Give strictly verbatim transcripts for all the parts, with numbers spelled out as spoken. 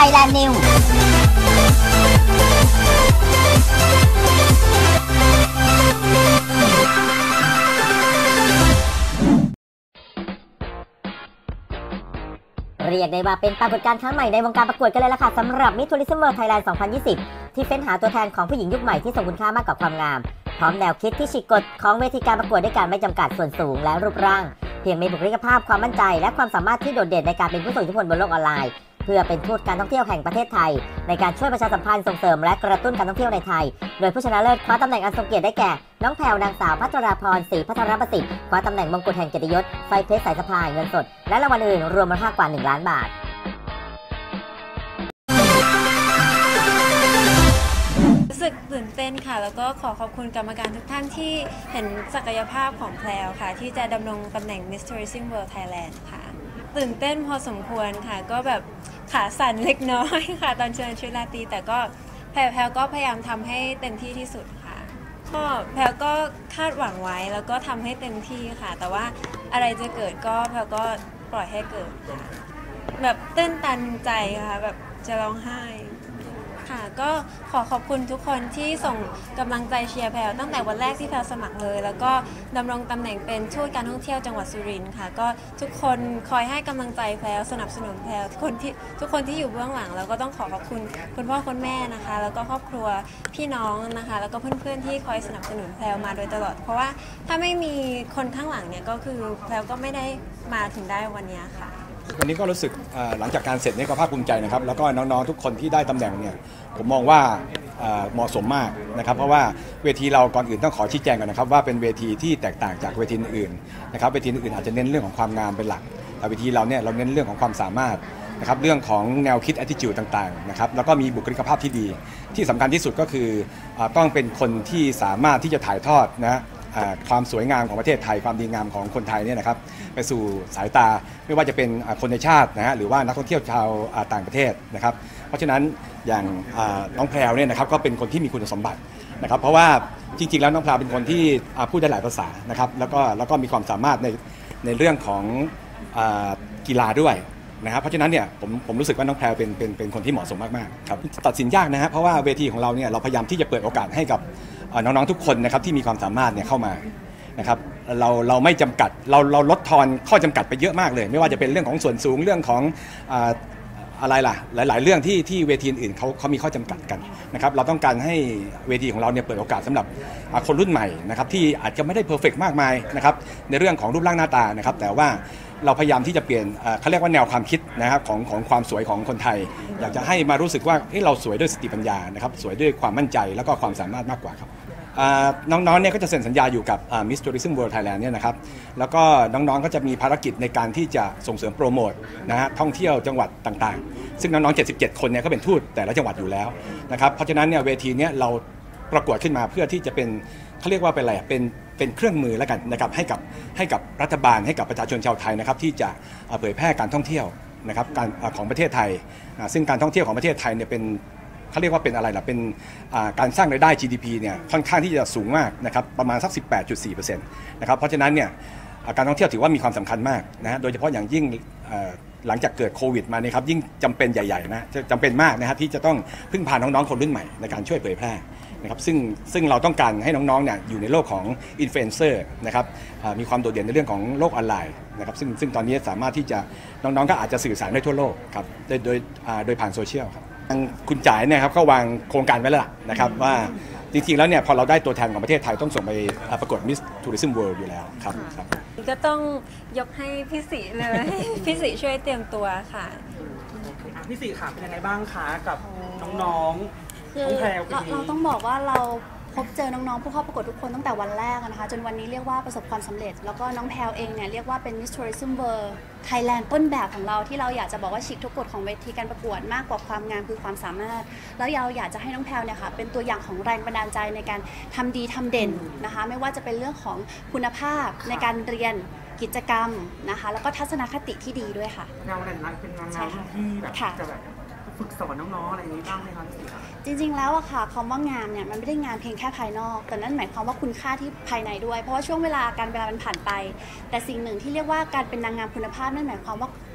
Thailand Newsเรียกได้ว่าเป็นปรากฏการณ์ครั้งใหม่ในวงการประกวดกันเลยล่ะค่ะสำหรับ Miss Tourism World Thailand สองพันยี่สิบ ที่เฟ้นหาตัวแทนของผู้หญิงยุคใหม่ที่ทรงคุณค่ามากกว่าความงามพร้อมแนวคิดที่ฉีกกฎของเวทีการประกวดด้วยการไม่จำกัดส่วนสูงและรูปร่างเพียงมีบุคลิกภาพความมั่นใจและความสามารถที่โดดเด่นในการเป็นผู้ทรงอิทธิพลบนโลกออนไลน์เพื่อเป็นทูตการท่องเที่ยวแห่งประเทศไทยในการช่วยประชาสัมพันธ์ส่งเสริมและกระตุ้นการท่องเที่ยวในไทยโดยผู้ชนะเลิศคว้าตำแหน่งอันทรงเกียรติได้แก่น้องแพรวนางสาวพัชราพรศรีพัทรประสิทธิ์คว้าตำแหน่งมงกุฎแห่งเกียรติยศไฟเพชรสายสะพายเงินสดและรางวัลอื่นรวมมูลค่ากว่าหนึ่งล้านบาทรู้สึกตื่นเต้นค่ะแล้วก็ขอขอบคุณกรรมการทุกท่านที่เห็นศักยภาพของแพรวค่ะที่จะดำรงตำแหน่ง Miss Tourism World Thailand ค่ะตื่นเต้นพอสมควรค่ะก็แบบขาสั่นเล็กน้อยค่ะตอนเชิญชุดราตรีแต่ก็แพรแพรก็พยายามทำให้เต็มที่ที่สุดค่ะก็แพรก็คาดหวังไว้แล้วก็ทำให้เต็มที่ค่ะแต่ว่าอะไรจะเกิดก็แพรก็ปล่อยให้เกิดค่ะแบบตื้นตันใจค่ะแบบจะร้องไห้ค่ะก็ขอขอบคุณทุกคนที่ส่งกำลังใจเชียร์แพรวตั้งแต่วันแรกที่แพรวสมัครเลยแล้วก็ดำรงตำแหน่งเป็นทูตการท่องเที่ยวจังหวัดสุรินทร์ค่ะก็ทุกคนคอยให้กำลังใจแพรวสนับสนุนแพรวทุกคนที่ทุกคนที่อยู่เบื้องหลังแล้วก็ต้องขอขอบคุณคุณพ่อคุณแม่นะคะแล้วก็ครอบครัวพี่น้องนะคะแล้วก็เพื่อนๆที่คอยสนับสนุนแพรวมาโดยตลอดเพราะว่าถ้าไม่มีคนข้างหลังเนี่ยก็คือแพรวก็ไม่ได้มาถึงได้วันนี้ค่ะวันนี้ก็รู้สึกหลังจากการเสร็จนี่ก็ภาคภูมิใจนะครับแล้วก็น้องๆทุกคนที่ได้ตำแหน่งเนี่ยผมมองว่าเหมาะสมมากนะครับเพราะว่าเวทีเราก่อนอื่นต้องขอชี้แจงก่อนนะครับว่าเป็นเวทีที่แตกต่างจากเวทีอื่นนะครับเวทีอื่นอาจจะเน้นเรื่องของความงามเป็นหลักแต่เวทีเราเนี่ยเราเน้นเรื่องของความสามารถนะครับเรื่องของแนวคิด attitude ต่างๆนะครับแล้วก็มีบุคลิกภาพที่ดีที่สำคัญที่สุดก็คือต้องเป็นคนที่สามารถที่จะถ่ายทอดนะความสวยงามของประเทศไทยความดีงามของคนไทยเนี่ยนะครับไปสู่สายตาไม่ว่าจะเป็นคนในชาตินะฮะหรือว่านักท่องเที่ยวชาวต่างประเทศนะครับเพราะฉะนั้นอย่างน้องแพรวเนี่ยนะครับก็เป็นคนที่มีคุณสมบัตินะครับเพราะว่าจริงๆแล้วน้องแพรวเป็นคนที่พูดได้หลายภาษานะครับแล้วก็แล้วก็มีความสามารถในในเรื่องของกีฬาด้วยนะครับเพราะฉะนั้นเนี่ยผมผมรู้สึกว่าน้องแพรวเป็นเป็นเป็นคนที่เหมาะสมมากๆครับตัดสินยากนะฮะเพราะว่าเวทีของเราเนี่ยเราพยายามที่จะเปิดโอกาสให้กับน้องๆทุกคนนะครับที่มีความสามารถเนี่ยเข้ามานะครับเราเราไม่จำกัดเราเราลดทอนข้อจำกัดไปเยอะมากเลยไม่ว่าจะเป็นเรื่องของส่วนสูงเรื่องของอะไรล่ะหลายๆเรื่องที่ที่เวทีอื่นเขาเขามีข้อจำกัดกันนะครับเราต้องการให้เวทีของเราเนี่ยเปิดโอกาสสำหรับคนรุ่นใหม่นะครับที่อาจจะไม่ได้เพอร์เฟกต์มากมายนะครับในเรื่องของรูปร่างหน้าตานะครับแต่ว่าเราพยายามที่จะเปลี่ยนเขาเรียกว่าแนวความคิดนะครับของของความสวยของคนไทยอยากจะให้มารู้สึกว่าเราสวยด้วยสติปัญญานะครับสวยด้วยความมั่นใจแล้วก็ความสามารถมากกว่าครับน้องๆเนี่ยก็จะเซ็นสัญญาอยู่กับ Miss Tourism World Thailand เนี่ยนะครับแล้วก็น้องๆก็จะมีภารกิจในการที่จะส่งเสริมโปรโมทนะฮะท่องเที่ยวจังหวัดต่างๆซึ่งน้องๆเจ็ดสิบเจ็ดคนเนี่ยก็เป็นทูตแต่ละจังหวัดอยู่แล้วนะครับเพราะฉะนั้นเนี่ยเวทีเนี้ยเราประกวดขึ้นมาเพื่อที่จะเป็นเขาเรียกว่าเป็นอะไรเป็นเป็นเครื่องมือแล้วกันนะครับให้กับให้กับรัฐบาลให้กับประชาชนชาวไทยนะครับที่จะเผยแพร่การท่องเที่ยวนะครับการของประเทศไทยซึ่งการท่องเที่ยวของประเทศไทยเนี่ยเป็นเขาเรียกว่าเป็นอะไรล่ะเป็นการสร้างรายได้ จี ดี พี เนี่ยค่อนข้างที่จะสูงมากนะครับประมาณสัก สิบแปดจุดสี่เปอร์เซ็นต์ นะครับเพราะฉะนั้นเนี่ยการท่องเที่ยวถือว่ามีความสำคัญมากนะฮะโดยเฉพาะอย่างยิ่งหลังจากเกิดโควิดมาเนี่ยครับยิ่งจำเป็นใหญ่ๆนะจำเป็นมากนะฮะที่จะต้องพึ่งพาน้องๆคนรุ่นใหม่ในการช่วยเผยแพร่นะครับซึ่งซึ่งเราต้องการให้น้องๆเนี่ยอยู่ในโลกของอินฟลูเอนเซอร์นะครับมีความโดดเด่นในเรื่องของโลกออนไลน์นะครับซึ่งซึ่งตอนนี้สามารถที่จะน้องๆก็อาจจะสื่อสารได้ทั่วโลกครับโดยโดยโดยผ่านโซเชียลครับคุณจ๋ายเนี่ยครับก็วางโครงการไว้แล้วนะครับว่าจริงๆแล้วเนี่ยพอเราได้ตัวแทนของประเทศไทยต้องส่งไปประกวด Miss Tourism World อยู่แล้วครับครับก็ต้องยกให้พี่ศรีเลยพี่ศรีช่วยเตรียมตัวค่ะพี่ศรีค่ะเป็นยังไงบ้างคะกับน้องๆคือเราเราต้องบอกว่าเราพบเจอน้องๆผู้เข้าประกวดทุกคนตั้งแต่วันแรกนะคะจนวันนี้เรียกว่าประสบความสำเร็จแล้วก็น้องแพรวเองเนี่ยเรียกว่าเป็น Miss Tourism World Thailand ต้นแบบของเราที่เราอยากจะบอกว่าฉีกทุกกฎของเวทีการประกวดมากกว่าความงามคือความสามารถแล้วเราอยากจะให้น้องแพรวเนี่ยค่ะเป็นตัวอย่างของแรงบันดาลใจในการทำดีทำเด่นนะคะไม่ว่าจะเป็นเรื่องของคุณภาพในการเรียนกิจกรรมนะคะแล้วก็ทัศนคติที่ดีด้วยค่ะแนวนั้นเป็นแนวที่แบบจะแบบฝึกสอนน้องๆอะไรอย่างนี้บ้างไหมคะพี่ศรีคะจริงๆแล้วอะค่ะคำว่างามเนี่ยมันไม่ได้งามเพียงแค่ภายนอกแต่นั่นหมายความว่าคุณค่าที่ภายในด้วยเพราะว่าช่วงเวลาการเวลามันผ่านไปแต่สิ่งหนึ่งที่เรียกว่าการเป็นนางงามคุณภาพนั่นหมายความว่า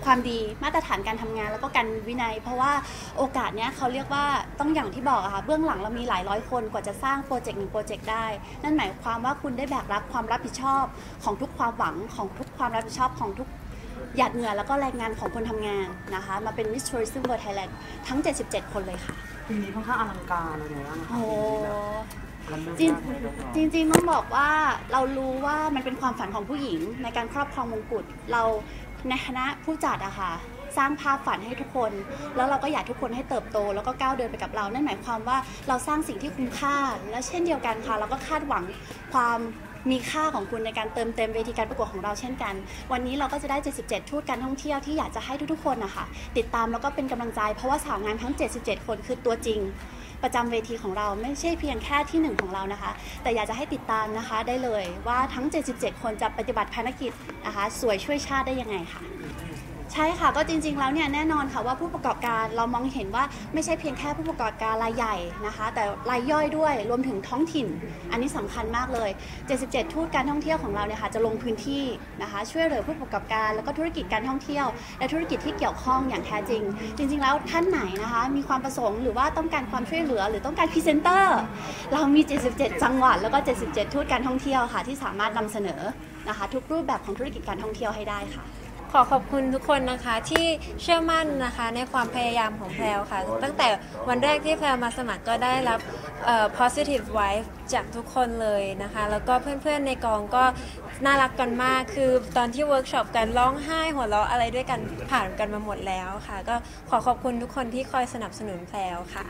ความดีมาตรฐานการทำงานแล้วก็การวินัยเพราะว่าโอกาสเนี้ยเขาเรียกว่าต้องอย่างที่บอกอะค่ะเบื้องหลังเรามีหลายร้อยคนกว่าจะสร้างโปรเจกต์หนึ่งโปรเจกต์ได้นั่นหมายความว่าคุณได้แบกรับความรับผิดชอบของทุกความหวังของทุกความรับผิดชอบของทุกหยาดเหงื่อแล้วก็แรงงานของคนทำงานนะคะมาเป็น Miss Tourism World Thailand ทั้งเจ็ดสิบเจ็ดคนเลยค่ะปีนี้ค่อนข้างอลังการอะไรอย่างเงี้ยนะคะโอ้จริงจริงจริงต้องบอกว่าเรารู้ว่ามันเป็นความฝันของผู้หญิงในการครอบครองมงกุฎเราในคณะผู้จัดอะค่ะสร้างภาพฝันให้ทุกคนแล้วเราก็อยากทุกคนให้เติบโตแล้วก็ก้าวเดินไปกับเรานั่นหมายความว่าเราสร้างสิ่งที่คุ้มค่าและเช่นเดียวกันค่ะเราก็คาดหวังความมีค่าของคุณในการเติมเต็มเวทีการประกวดของเราเช่นกันวันนี้เราก็จะได้เจ็ดสิบเจ็ดทูตการท่องเที่ยวที่อยากจะให้ทุกๆคนนะคะติดตามแล้วก็เป็นกำลังใจเพราะว่าสาวงามทั้งเจ็ดสิบเจ็ดคนคือตัวจริงประจำเวทีของเราไม่ใช่เพียงแค่ที่หนึ่งของเรานะคะแต่อยากจะให้ติดตามนะคะได้เลยว่าทั้งเจ็ดสิบเจ็ดคนจะปฏิบัติภารกิจนะคะสวยช่วยชาติได้ยังไงค่ะใช่ค่ะก็จริงๆแล้วเนี่ยแน่นอนค่ะว่าผู้ประกอบการเรามองเห็นว่าไม่ใช่เพียงแค่ผู้ประกอบการรายใหญ่นะคะแต่รายย่อยด้วยรวมถึงท้องถิ่นอันนี้สำคัญมากเลยเจ็ดสิบเจ็ดทูตการท่องเที่ยวของเราเนี่ยค่ะจะลงพื้นที่นะคะช่วยเหลือผู้ประกอบการแล้วก็ธุรกิจการท่องเที่ยวและธุรกิจที่เกี่ยวข้องอย่างแท้จริงจริงๆแล้วท่านไหนนะคะมีความประสงค์หรือว่าต้องการความช่วยเหลือหรือต้องการพรีเซนเตอร์เรามีเจ็ดสิบเจ็ดจังหวัดแล้วก็เจ็ดสิบเจ็ดทูตการท่องเที่ยวค่ะที่สามารถนำเสนอนะคะทุกรูปแบบของธุรกิจการท่องเที่ยวให้ได้ค่ะขอขอบคุณทุกคนนะคะที่เชื่อมั่นนะคะในความพยายามของแพรวค่ะตั้งแต่วันแรกที่แพรวมาสมัครก็ได้รับ uh, positive vibe จากทุกคนเลยนะคะแล้วก็เพื่อนๆในกองก็น่ารักกันมากคือตอนที่เวิร์กช็อปกันร้องไห้หัวเราะอะไรด้วยกันผ่านกันมาหมดแล้วค่ะก็ขอขอบคุณทุกคนที่คอยสนับสนุนแพรวค่ะ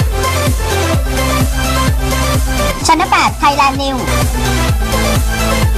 ชั้นแปด Thailand News